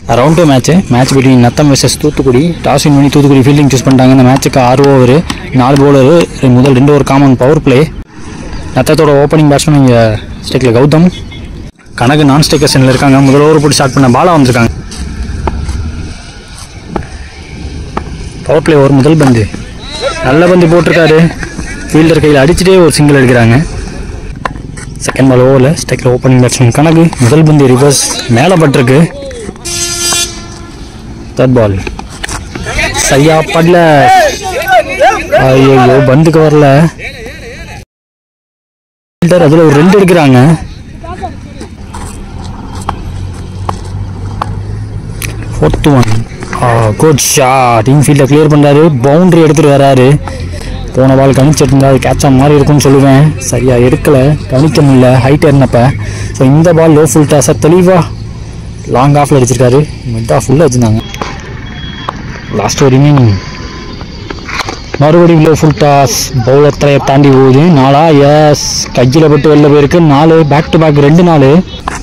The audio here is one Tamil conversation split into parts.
Round 2 match between Natham versus Thoothukudi. Toss win பண்ணி தூத்துக்குடி ஃபீல்டிங் சூஸ் பண்ணிட்டாங்க. இந்த மேட்சுக்கு 6 ஓவர் 4 பவுலரு, முதல் 2 ஓவர் காமன் பவர் பிளே. நத்தத்தோட ஓப்பனிங் பேட்ஸ்மேன் இங்கே ஸ்டேக்கில் கௌதம், கணக்கு நான் ஸ்டேக்கர் சென்னில் இருக்காங்க. முதல் ஓவர் போட்டு ஸ்டார்ட் பண்ண பாலா வந்திருக்காங்க. பவர் பிளே ஓவர் முதல் பந்து, நல்ல பந்து போட்டிருக்காரு. ஃபீல்டர் கையில் அடிச்சுட்டே ஒரு சிங்கிள் எடுக்கிறாங்க. செகண்ட் பால் ஓவரில் ஸ்டேக்கில் ஓப்பனிங் பேட்ஸ்மேன் கணக்கு, முதல் பந்து ரிவர்ஸ் மேலே பட்டிருக்கு. தேர்ட் பால் சரியா படல, ஐயோ பந்துக்கு வரல. ஃபீல்டர் அதில் ஒரு 2 எடுக்கிறாங்க. ஃபோர்த் ஒன் குட் ஷாட், இன்ஃபீல்டை கிளியர் பண்ணுறாரு, பவுண்டரி எடுத்துகிட்டு வராரு. போன பால் கணிச்சிருந்தா அது கேட்சாக மாதிரி இருக்கும்னு சொல்லுவேன், சரியாக எடுக்கலை, கணிக்க முடியல ஹைட் ஏறினப்ப. ஸோ இந்த பால் லோ ஃபுல் டாஸாக தெளிவாக லாங் ஆஃபில் அடிச்சிருக்காரு. மிட் ஆஃப் ஃபுல்லாக வச்சுருந்தாங்க. லாஸ்ட் ஓவரிங் மறுபடியும் லோ ஃபுல் டாஸ், பவுலர் தலையை தாண்டி போகுது. 4 எஸ், கையில் பட்டு வெளில போயிருக்கு. 4 back to back 2 4.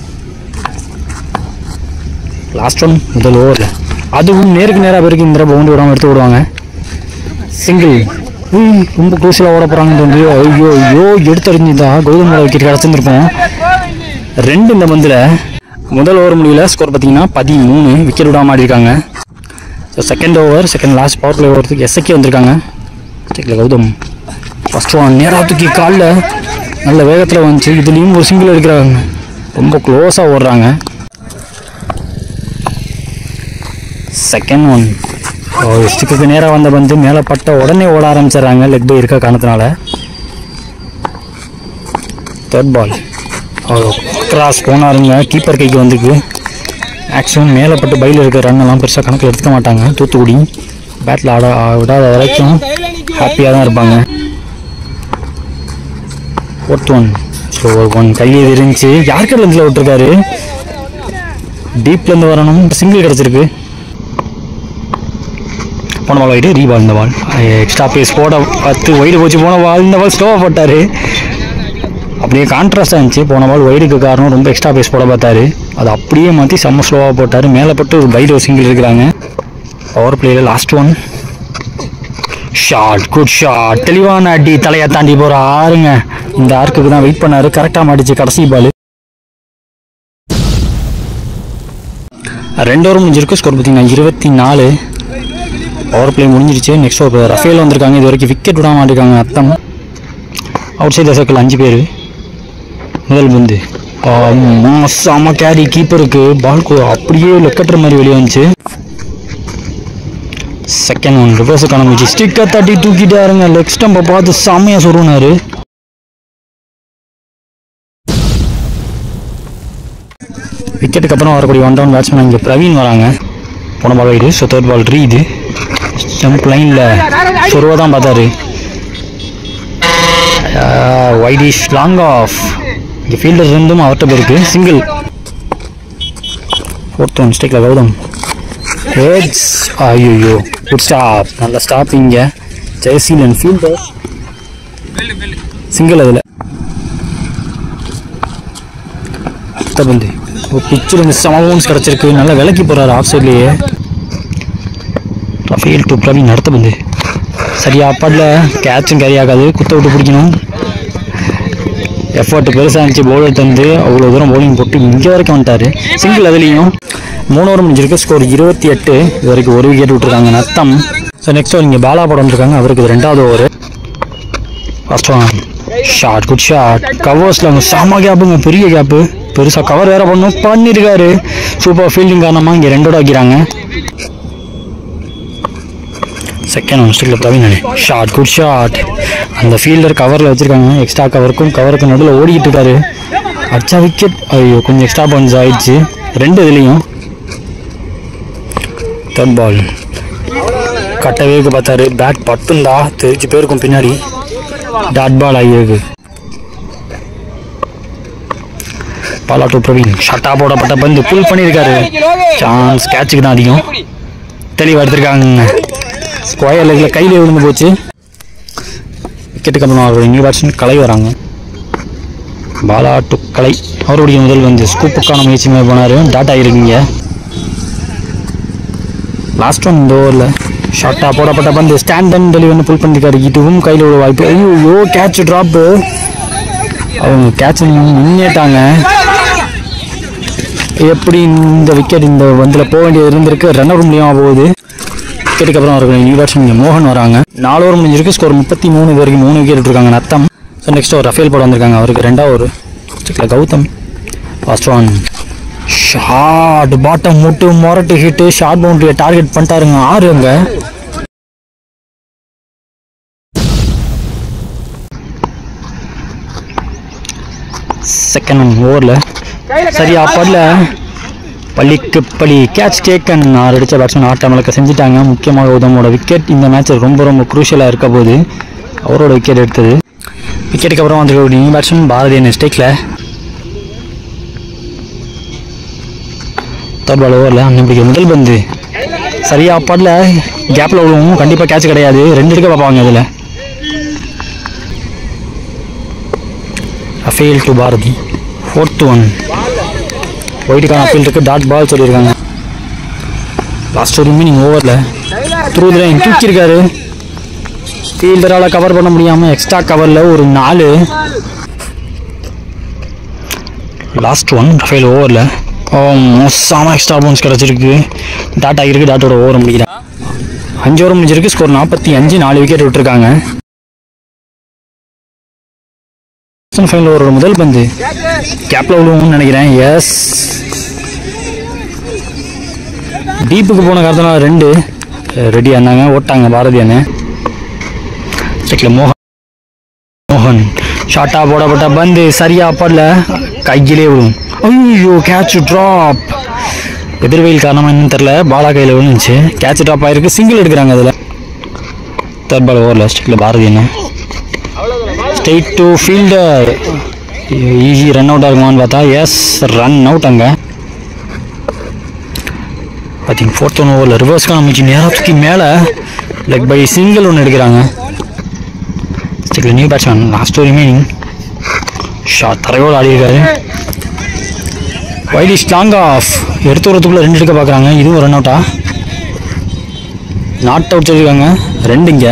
Last one முதல் ஓவரில் அதுவும் நேருக்கு நேராக போயிருக்கு. இந்த பவுண்டரி விடாமல் எடுத்து விடுவாங்க. சிங்கிள், ரொம்ப க்ரூசியலாக ஓட போகிறாங்கன்னு தோன்றி ஐயோ எடுத்தறிஞ்சுதா கௌதமோட விக்கெட் கிடச்சிருந்துருப்போம். 2 இந்த பந்தில். முதல் ஓவர் முடியல, ஸ்கோர் பார்த்தீங்கன்னா 13, விக்கெட் விடாமல் ஆடிருக்காங்க. So second over, second last power play ஓவருக்கு எஸ்எக்கே வந்திருக்காங்க. ஸ்டேக்கில் கௌதம் ஃபர்ஸ்ட் ஒன் நேராக தூக்கி காலில் நல்ல வேகத்தில் வந்துச்சு. இதுலேயும் ஒரு சிங்கிள் எடுக்கிறாங்க, ரொம்ப க்ளோஸாக ஓடுறாங்க. செகண்ட் ஒன் ஸ்டிக்கு நேராக வந்த பந்து மேலே பட்ட உடனே ஓட ஆரம்பிச்சிடுறாங்க, லெக் பை இருக்க காரணத்தினால. தேர்ட் பால் கிராஸ் போனாருங்க, கீப்பர் கைக்கு வந்துருக்கு. மேக்ஸிமம் மேலே பட்டு பையில் இருக்க ரன்னெல்லாம் பெருசாக கணக்கில் எடுத்துக்க மாட்டாங்க. தூத்துக்குடி பேட்டில் விடாத வரைக்கும் ஹாப்பியாக தான் இருப்பாங்க. ஃபோர்த் ஒன் ஸோ ஒன் கையில் இருந்துச்சு, யாருக்கு லென்ஸில் விட்டுருக்காரு, டீப்லேருந்து வரணும், சிங்கிள் கிடச்சிருக்கு. போன பால் வைடு, ரீபால். இந்த பால் எக்ஸ்ட்ரா பேஸ் போட 10 வைடு போச்சு. போன பால் இந்த பால் ஸ்லோவாக போட்டார், அப்படியே கான்ட்ராஸ்டாக இருந்துச்சு. போன பால் வைடுக்கு காரணம் ரொம்ப எக்ஸ்ட்ரா பேஸ் போட பார்த்தாரு, அது அப்படியே மாற்றி செம்ம ஸ்லோவாக போட்டார். மேலே பட்டு ஒரு பைடு சிங்கிள் இருக்கிறாங்க. பவர் பிளேயில் last one shot, good shot, தெளிவான அடி, தலையை தாண்டி போகிற ஆறுங்க. இந்த ஆர்க்குக்கு தான் வெயிட் பண்ணார், கரெக்டாக மாட்டிச்சு கடைசி பால். 2 ஓவர் முடிஞ்சிருக்கு, ஸ்கோர் பார்த்தீங்கன்னா 24. பவர் பிளே முடிஞ்சிருச்சு. நெக்ஸ்ட் ஓவர் ரஃபேல் வந்திருக்காங்க. இது வரைக்கும் விக்கெட் விடாம மாட்டிருக்காங்க நத்தம். அவுட் சைட் சர்க்கிள் 5 பேர். முதல் பந்து செம கேரி, கீப்பருக்கு பால் அப்படியே லெக்கட்டுற மாதிரி வெளியே வந்துச்சு. செகண்ட் ஒன் ரிவர்ஸு காணமிச்சு, ஸ்டிக்கை தட்டி தூக்கிட்டாருங்க, லெக் ஸ்டம்பை பார்த்து செம்மையாக சொருனாரு. விக்கெட்டுக்கு அப்புறம் வரக்கூடிய 1 டவுன் பேட்ஸ்மேன் இங்கே பிரவீன் வராங்க. போன ball wide. So third ball ரீது ஸ்டம்ப் லைனில் சொருவா தான் பார்த்தாரு. வைடிஷ் லாங் ஆஃப், இங்கே ஃபீல்டர் இருந்தும் அவர்கிட்ட போயிருக்கு. சிங்கிள். ஃபோர்த் ஒன் ஸ்டேக்கில் கௌதம் ஹெட்ஸ், ஐயோ குட் ஸ்டாப், நல்ல ஸ்டாப். இங்கே ஜெயசீலன் ஃபீல்டர் சிங்கிள். அதில் பந்து பிச்சில் இந்த சமவுன்ஸ் கிடச்சிருக்கு, நல்லா விலக்கி போகிறாரு ஆஃப் சைட்லேயே. ரஃபேல் டு பிரவீன் அடுத்த பந்து சரியா படல, கேட்சும் கேரி ஆகாது, குத்த விட்டு பிடிக்கணும். எஃபர்ட் பெருசாக இருந்துச்சு பவுலர் தந்து, அவ்வளோ தூரம் பவுலிங் போட்டு இங்கே வரைக்கும் வந்துட்டார். சிங்கிள். அதுலேயும் 3 ஓவர் முடிஞ்சிருக்கு, ஸ்கோர் 28. இது வரைக்கும் 1 விக்கெட் விட்டுருக்காங்க நத்தம். ஸோ நெக்ஸ்ட் ஓவர் இங்கே பாலா படம் வந்துருக்காங்க, அவருக்கு இது 2வது over. First one shot, good shot, கவர்ஸில் அவங்க செம கேப்புங்க, பெரிய கேப்பு, பெருசாக கவர் வேறு பண்ணியிருக்காரு. சூப்பர் ஃபீல்டிங் காரணமாக இங்கே 2 வைக்கிறாங்க. செகண்ட் ஒன் ஸ்டிக்கில் பிரவீன் ஷாட், குட் ஷாட், அந்த ஃபீல்டர் கவரில் வச்சுருக்காங்க. எக்ஸ்ட்ரா கவருக்கு நடுவில் ஓடிக்கிட்டு இருக்காரு, அடிச்சா விக்கெட். ஐயோ கொஞ்சம் எக்ஸ்ட்ரா பவுன்ஸ் ஆயிடுச்சு 2 இதுலேயும். தேர்ட் பால் கட்டவேக்கு பார்த்தாரு, பேட் பட்டுந்தா தெரிஞ்சு பேருக்கும் பின்னாடி, டாட் பால் ஆகியிருக்கு. பாலா டு பிரவீன், ஷட்டா போடப்பட்ட பந்து புல் பண்ணியிருக்காரு. சான்ஸ் கேட்சுக்கு தான் அதிகம், தெளிவாக எடுத்திருக்காங்க. ஸ்கொயர் லெக்கில் கையில் விழுந்து போச்சு. விக்கெட்டுக்கு அப்புறம் அவருடைய நியூ பேட்ஸ்மேன் கலை வராங்க. பாலா டு கலை, அவருடைய முதல் வந்து ஸ்கூப்புக்கான முயற்சி போனார், டாட் ஆகிருக்கீங்க. லாஸ்ட் ஒன் இந்த ஓவரில் ஷார்ட்டாக போடப்பட்ட பந்து ஸ்டாண்ட் அண்ட் டெலிவரி புல் பண்ணிருக்காரு. இதுவும் கையில் ஒரு வாய்ப்பு. ஐயோ கேட்ச் ட்ராப்பு. அவங்க கேட்ச் நின்னுட்டாங்க. எப்படி இந்த விக்கெட் இந்த பந்தில் போக வேண்டியது இருந்திருக்கு. ரன் அவுட் முடியாமல் போகுது. விக்கெட்டுக்கு அப்புறம் அவர்கள் நியூ பேட்ஸ்மேன் மோகன் வராங்க. 4 ஓவர் முடிஞ்சிருக்கு. ஸ்கோர் 33 இது வரைக்கும் 3 விக்கெட் விட்டுருக்காங்க நத்தம். ஸோ நெக்ஸ்ட் ஒரு ரஃபேல் போட வந்திருக்காங்க. அவருக்கு 2வது over. Gautham first one short பாட்டம் முட்டு மொரட்டு ஹிட்டு ஷார்ட் பவுண்டரியை டார்கெட் பண்ணிட்டாருங்க. 6 அங்கே. செகண்ட் ஓவரில் சரியா படல. பள்ளிக்கு பள்ளி கேட்ச் டேக்கன். 6 அடித்த பேட்ஸ்மேன் ஆட்டமிழக்க செஞ்சுட்டாங்க. முக்கியமாக கௌதமோட விக்கெட் இந்த மேட்ச் ரொம்ப குரூஷியலாக இருக்க போது அவரோட விக்கெட் எடுத்தது. விக்கெட்டுக்கு அப்புறம் வந்துருக்க நியூ பேட்ஸ்மேன் பாரதிய ஸ்டேக்கில் தேர்ட் பால் ஓவரில் அண்ணன் பிடிக்கிற முதல் பந்து சரியா படல. கேப்பில் விழுவும். கண்டிப்பாக கேட்ச் கிடையாது. 2 எடுக்க பார்ப்பாங்க. இதில் Rafael to Bharathi. 4th one ஒயிட்டுக்கான அப்பீல் இருக்குது. டாட் பால் சொல்லியிருக்காங்க. லாஸ்ட் ஒரு மீனிங் ஓவரில் த்ரூ தி லைன் தூக்கியிருக்காரு. ஃபீல்டரால் கவர் பண்ண முடியாமல் எக்ஸ்ட்ரா கவரில் ஒரு 4. லாஸ்ட் ஒன் ரஃபேல் ஓவரில் மோசமான எக்ஸ்ட்ரா பவுன்ஸ் கிடச்சிருக்கு. டாட் ஆகிருக்கு. டாட்டோட ஓவர் முடிக்கிறாங்க. 5 ஓவர் முடிஞ்சிருக்கு. ஸ்கோர் 45. 4 விக்கெட் விட்டுருக்காங்க. ஃபைனல் ஓவரோட முதல் பந்து கேப்பில் விழுவும்னு நினைக்கிறேன். எஸ் டீப்புக்கு போன காரணத்தினால 2 ரெடி ஆனாங்க. ஓட்டாங்க பாரதி அண்ணன். மோகன் ஷார்ட்டாக போடப்பட்ட பந்து சரியா படல. கையிலே விழும். ஐயோ கேட்ச் ட்ராப். எதிர்வெயில் காரணமாக என்னன்னு தெரில. பாலா கையில் விழுந்துச்சு. கேட்ச் ட்ராப் ஆகிருக்கு. சிங்கிள் எடுக்கிறாங்க. அதில் தேர்ட் பால் ஓவரில் ஸ்டிக்கில் பாரதி அண்ணன் straight to fielder. Easy run out ஆகுமான்னு பார்த்தா எஸ் ரன் அவுட். அங்கே பார்த்தீங்க 4th ஓவரில் ரிவர்ஸ்க்கான அமைச்சு நேராக தூக்கி மேலே லெக் பை சிங்கிள் ஒன்று எடுக்கிறாங்க. நியூ பேட்ஸ்மேன் லாஸ்ட் ஒரு ரிமைனிங் ஷார்ட் தரையோடு ஆடியிருக்காரு. வைட் ஸ்லாங் ஆஃப் எடுத்து வரத்துக்குள்ளே 2 எடுக்க பார்க்குறாங்க. இதுவும் ரன் அவுட்டா? நாட் அவுட் சொல்லியிருக்காங்க. 2 இங்கே.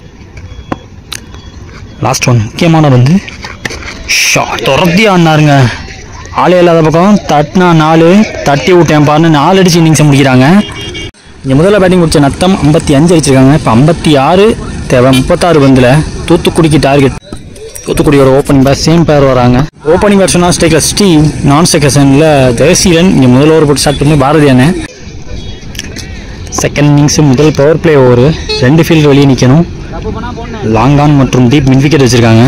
லாஸ்ட் ஒன் முக்கியமான பந்து ஷார்ட் துரத்தி ஆடினாருங்க. ஆளே இல்லாத பக்கம் தட்டினா 4 தட்டி விட்டேன் பாருன்னு 4 அடிச்சு இன்னிங்ஸை முடிக்கிறாங்க. இங்கே முதல்ல பேட்டிங் முடிச்ச நத்தம் 55 அடிச்சிருக்காங்க. இப்போ 56 தேவை. 36 பந்தில் தூத்துக்குடிக்கு டார்கெட். தூத்துக்குடியோட ஓப்பனிங் பேட்ஸ் சேம் பேர் வராங்க. ஓப்பனிங் பேட்ஸ்னா ஸ்டேக்கில் ஸ்டீவ். நான் செகஷனில் ஜெயசீலன். இங்கே முதல் ஓவர் போட்டு ஸ்டார்ட் பண்ணி பாரதி அண்ணன். செகண்ட் இன்னிங்ஸு முதல் பவர் பிளே ஓவர். 2 ஃபீல்டு வெளியே நிற்கணும். லாங் ஆன் மற்றும் டீப் மின் விக்கெட் வச்சுருக்காங்க.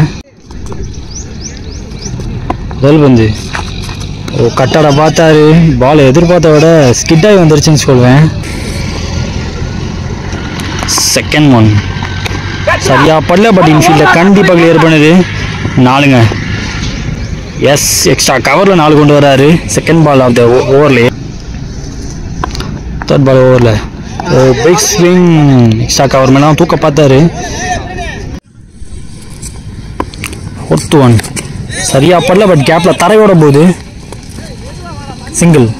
முதல் பந்து கட்டாட பார்த்தாரு. பால் எதிர்பார்த்த விட ஸ்கிட்டாகி வந்துருச்சுன்னு சொல்வேன். செகண்ட் ஒன் சரியா படல. பட் இன்ஃபீல்டில் கண்டிப்பாக கிளியர் பண்ணுது. 4ங்க. எஸ் எக்ஸ்ட்ரா கவரில் 4 கொண்டு வராரு. செகண்ட் பால் ஆஃப் த ஓவர்லேயே. தேர்ட் பால் ஓவரில் பிக் ஸ்விங் எக்ஸ்ட்ரா கவர் மேலே தூக்க பார்த்தாரு. 4th ஒன் சரியா படல. பட் கேப்பில் தரையோட போகுது. சிங்கிள்.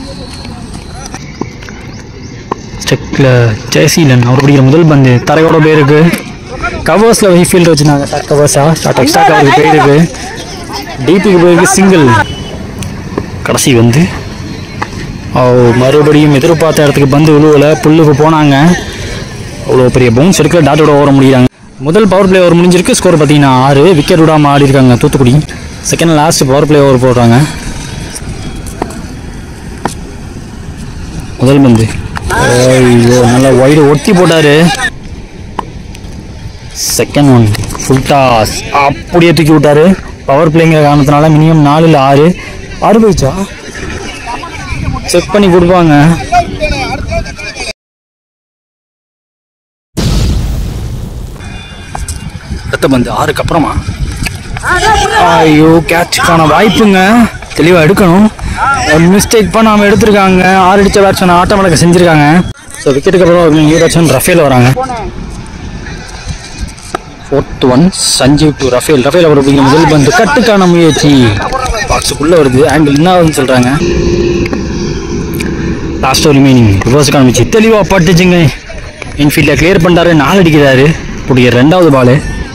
ஸ்டெக்கில் ஜெயசீலன் அவர் பிடிக்கிற முதல் பந்து தரையோட போயிருக்கு. கவர்ஸில் வெய் ஃபீல்டு வச்சுருந்தாங்க. ஷார்ட் கவர்ஸா ஷார்ட் எக்ஸ்ட்ரா கவருக்கு போயிருக்கு. டிபிக்கு போயிருக்கு. சிங்கிள். கடைசி வந்து மறுபடியும் எதிர்பார்த்த இடத்துக்கு பந்து விழுவலை. புல்லுக்கு போனாங்க. அவ்வளோ பெரிய பவுன்ஸ் எடுக்கல. டாட்டோட ஓவர முடிகிறாங்க. முதல் பவர் பிளே ஓவர் முடிஞ்சிருக்கு. ஸ்கோர் பார்த்தீங்கன்னா 6. விக்கெட் விடாமல் ஆடி இருக்காங்க Thoothukudi. Second last power play over போடுறாங்க. முதல் பந்து ஐயோ நல்லா வைடு ஒட்டி போட்டார். செகண்ட் ஒன் ஃபுல் டாஸ் அப்படியே தூக்கி விட்டார். பவர் பிளேங்கிற காரணத்தினால மினிமம் 4 இல்லை 6 போயிடுச்சா செக் பண்ணி கொடுப்பாங்க. அடுத்த பந்து 6க்கு அப்புறமா ஐயோ கேட்சுக்கான வாய்ப்புங்க. தெளிவாக எடுக்கணும். மிஸ்டேக் பண்ணாமல் எடுத்திருக்காங்க. 6 அடித்த பேட்ஸ்மேன் ஆட்டம் வழக்க செஞ்சுருக்காங்க. ஸோ விக்கெட்டுக்கு அப்புறம் நியூ பேட்ஸ்மேன் ரஃபேல் வராங்க. 4th one Sanjeev to Rafael. Rafael அவர் பிடிக்கிற முதல் பந்து கட்டுக்கான முயற்சி. பாக்ஸுக்குள்ளே வருது. ஆங்கிள் என்ன ஆகுதுன்னு சொல்கிறாங்க. லாஸ்ட் ஒரு மீனிங் ரிவர்ஸுக்கான முயற்சி தெளிவாக பட்டுச்சுங்க. இன்ஃபீல்டில் கிளியர் பண்ணுறாரு, 4 அடிக்கிறாரு. பிடிக்கிற 2வது ball.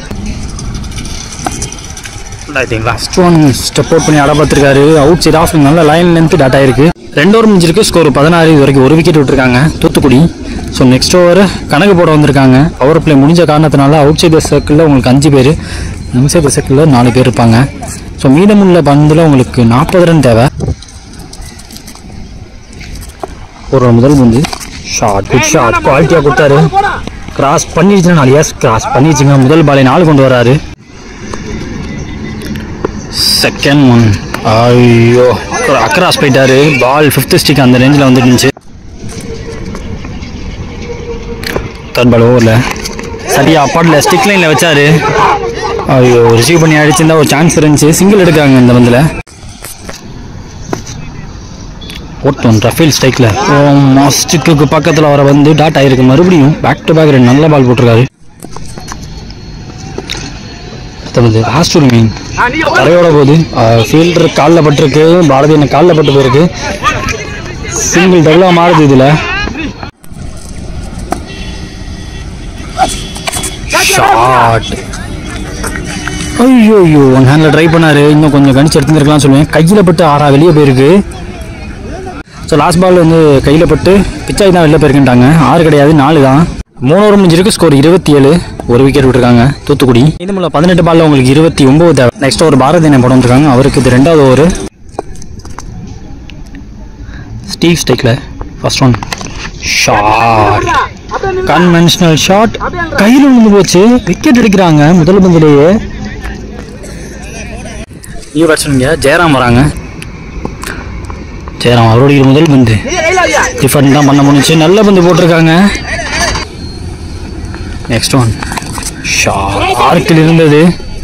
Last one step out பண்ணி ஆட பார்த்துருக்காரு. அவுட் சைட் ஆஃப் நல்ல லைன் லென்த் டாட் ஆயிருக்கு. 2 ஓவர் முடிஞ்சிருக்கு. ஸ்கோர் 16. இது வரைக்கும் 1 விக்கெட் விட்டுருக்காங்க தூத்துக்குடி. ஸோ நெக்ஸ்ட் ஓவர் கணக்கு போட வந்திருக்காங்க. பவர் பிளே முடிஞ்ச காரணத்தினால அவுட் சைட் சர்க்கிளில் உங்களுக்கு 5 பேர், இன்சைட் சர்க்கிளில் 4 பேர் இருப்பாங்க. ஸோ மீதமுள்ள பந்தில் உங்களுக்கு 40 ரன் தேவை. ஒரு முதல் பந்து ஷார்ட், குட் ஷார்ட், குவாலிட்டியாக கொடுத்தாரு. கிராஸ் பண்ணிடுச்சுன்னா 4. எஸ், கிராஸ் பண்ணிடுச்சுங்க. முதல் பாலை 4 கொண்டு வராரு. செகண்ட் ஒன், ஐயோ அக்ராஸ் போயிட்டாரு. பால் 5th ஸ்டிக் அந்த ரேஞ்சில் வந்துருந்துச்சு. 3rd பால் ஓவரில் சரியா அப்பாட்டில் ஸ்டிக் லைனில் வச்சாரு. ஐயோ ரிசீவ் பண்ணி அடிச்சிருந்தா ஒரு சான்ஸ் இருந்துச்சு. சிங்கிள் எடுக்காங்க இந்த பந்தில். 4th ஒன் ரஃபேல் ஸ்ட்ரைக்கில் ஸ்டிக்கு பக்கத்தில் வர வந்து டாட் ஆகிருக்கு. மறுபடியும் பேக் டு பேக் 2 நல்ல பால் போட்டிருக்காரு. லாஸ்ட் ஒரு மீன் தரையோட போகுது. ஃபீல்டர் காலில் பட்டிருக்கு. பாரதி என்ன காலில் பட்டு போயிருக்கு. சிங்கிள் டபுளாக மாறுது. இதில் ஷாட். ஐயோ ஐயோ ஒன் ஹேண்டில் ட்ரை பண்ணாரு. இன்னும் கொஞ்சம் கணிச்சு எடுத்துருக்கலாம் சொல்லுவேன். கையில் பட்டு 6 வெளியே போயிருக்கு. ஸோ லாஸ்ட் பால் வந்து கையில் பட்டு பிச்சாகி தான் வெளில போயிருக்குன்ட்டாங்க. 6 கிடையாது, 4 தான். 3 ஓவர் முடிஞ்சிருக்கு. ஸ்கோர் 27. 1 விக்கெட் விட்டுருக்காங்க தூத்துக்குடி. இது மூலம் 18 பாலில் உங்களுக்கு 29 தேவை. நெக்ஸ்ட் ஓவர் பாரதி என்ன போட வந்துருக்காங்க. அவருக்கு இது 2வது ஓவர். ஸ்டீவ் ஸ்டேக்கில் first one shot, conventional shot, கையில் விழுந்து போச்சு. விக்கெட் எடுக்கிறாங்க முதல் பந்திலேயே. நியூ பேட்ஸ்மேன் ஜெயராம் வராங்க. ஜெயராம் அவருடைய முதல் பந்து டிஃபன் தான் பண்ண முடிஞ்சு. நல்ல பந்து போட்டிருக்காங்க. நெக்ஸ்ட் ஒன் ஷாட், ஆர்க்கில் இருந்தது.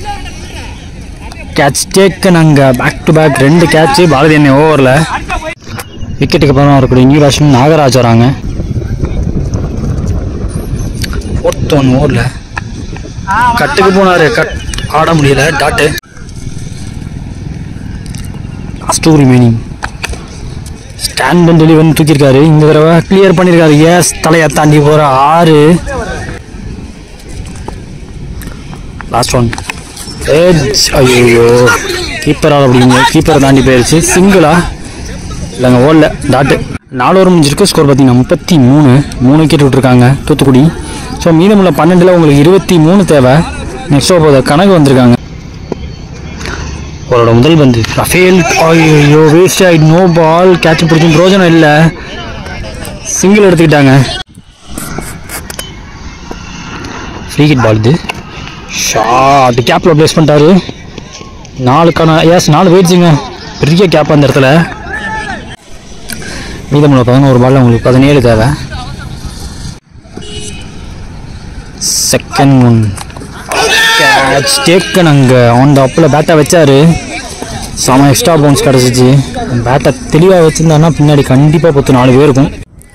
Catch taken. அங்கே back to back 2 catch Bharathi என்ன ஓவரில். விக்கெட்டுக்கு அப்புறம் வரக்கூடிய நியூ பேட்ஸ்மேன் நாகராஜ் வராங்க. 4th ஒன் ஓவரில் கட்டுக்கு போனார். கட் ஆட முடியல. டாட்டு. லாஸ்ட் ரிமைனிங் ஸ்டாண்ட் பண்ட் டெலிவரி தூக்கியிருக்காரு. இந்த தடவை கிளியர் பண்ணியிருக்காரு. எஸ், தலையை தாண்டி போகிற 6. Last one edge. ஐயோ கீப்பரால் அப்படிங்க. கீப்பரை தாண்டி போயிடுச்சு. சிங்கிளா இல்லைங்க, ஓடல. டாட்டு. 4 ஓவர் முடிஞ்சிருக்கு. ஸ்கோர் பார்த்தீங்கன்னா 33. 3 விக்கெட் விட்டுருக்காங்க தூத்துக்குடி. ஸோ மீதமுள்ள 12 உங்களுக்கு 23 தேவை. நெக்ஸ்ட் ஓவர் கணக்கு வந்திருக்காங்க. அவரோட முதல் பந்து ரஃபேல். ஐயோ வேஸ்ட் ஆகிட்டு. No ball. கேட்ச் பிடிச்சும் பிரோஜனம் இல்லை. சிங்கிள் எடுத்துக்கிட்டாங்க. ஃப்ரீ ஹிட் பால் இது. ஷாட் கேப்பில் ப்ளேஸ் பண்ணிட்டாரு. 4க்கான எஸ் 4 போயிடுச்சுங்க. பெரிய கேப் அந்த இடத்துல. மீதமுள்ள 11 பாலில் உங்களுக்கு 17 தேவை. Second one catch taken. அங்கே ஆன் த அப்பில் பேட்டை வச்சாரு. செம எக்ஸ்ட்ரா பவுன்ஸ் கிடச்சிச்சு. பேட்டை தெளிவாக வச்சுருந்தாருன்னா பின்னாடி கண்டிப்பாக 4 பேர் இருக்கும்.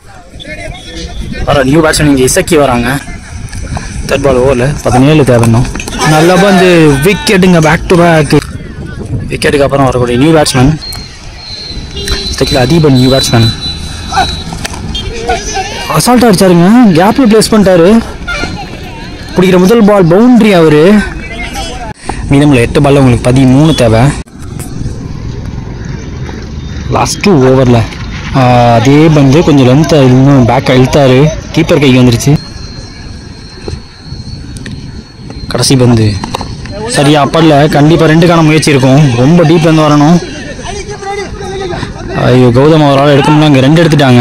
நியூ பேட்ஸ்மேன் இங்கே இசக்கி வராங்க. 3rd பால் ஓவரில் 17 தேவைன்னும். நல்லா வந்து விக்கெட்டுங்க. பேக் டு பேக் விக்கெட்டுக்கு அப்புறம் வரக்கூடிய நியூ பேட்ஸ்மேன் ஸ்டெக்கில் அதீபன். நியூ பேட்ஸ்மேன் அசால்ட்டாக அடிச்சாருங்க. கேப்பில் ப்ளேஸ் பண்ணிட்டாரு. பிடிக்கிற முதல் பால் பவுண்ட்ரி அவரு. மீதமுள்ள 8 பாலில் உங்களுக்கு 13 தேவை. லாஸ்ட் 2 ஓவரில் அதே பந்து கொஞ்சம் லென்த் இன்னும் பேக் இழுத்தாரு. கீப்பர் கைக்கு வந்துருச்சு. கடைசி பந்து சரியா அப்படல. கண்டிப்பாக 2க்கான முயற்சி இருக்கும். ரொம்ப டீப்லேருந்து வரணும். ஐயோ கௌதம் அவரால் எடுக்கணும்னா அங்கே 2 எடுத்துட்டாங்க.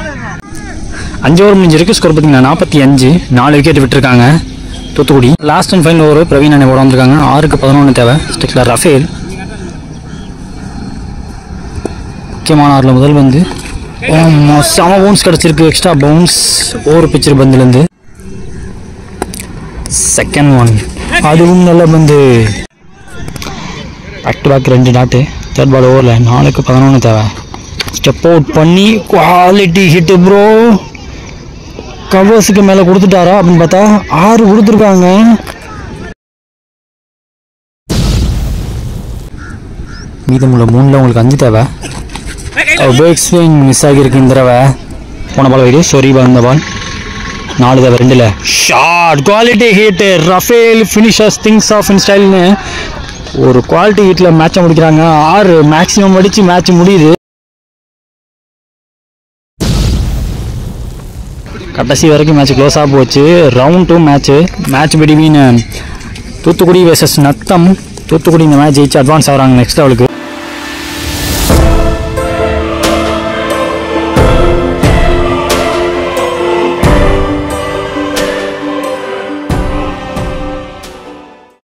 5 ஓவர் முடிஞ்சிருக்கு. ஸ்கோர் பார்த்தீங்கன்னா 45. 4 விக்கெட் விட்டுருக்காங்க Thoothukudi. Last and final over Praveen அண்ணே போட வந்திருக்காங்க. 6க்கு 11 தேவை. ஸ்டிக்ல ரஃபேல். முக்கியமான 6ல் முதல் பந்து செம பவுன்ஸ் கிடச்சிருக்கு. எக்ஸ்ட்ரா பவுன்ஸ் ஓவர் பிச்சர் பந்துலேருந்து. செகண்ட் ஒன் அதுவும் நல்ல பந்து. Back to back 2 dot. 3rd ball ஓவரில் 4க்கு 11 தேவை. ஸ்டெப் அவுட் பண்ணி குவாலிட்டி ஹிட் ப்ரோ. கவர்ஸுக்கு மேலே கொடுத்துட்டாரா அப்படின்னு பார்த்தா 6 கொடுத்துருக்காங்க. மீதமுள்ள 3ல் உங்களுக்கு 5 தேவை. பேக் ஸ்விங் மிஸ் ஆகியிருக்கு இந்த தடவை. போன பால் வைடு. சாரி பால் இந்த பால் 4 தவிர 2ல் short quality hit Raphael finishes things off in ஸ்டைல்னு ஒரு குவாலிட்டி ஹீட்டில் மேட்சை முடிக்கிறாங்க. 6 மேக்ஸிமம் அடித்து மேட்ச் முடியுது. கடைசி வரைக்கும் மேட்ச் க்ளோஸாக போச்சு. Round 2 match between Thoothukudi versus Natham. Thoothukudi இந்த மேட்ச் ஜெயிச்சு அட்வான்ஸ் ஆகிறாங்க நெக்ஸ்ட் லெவலுக்கு.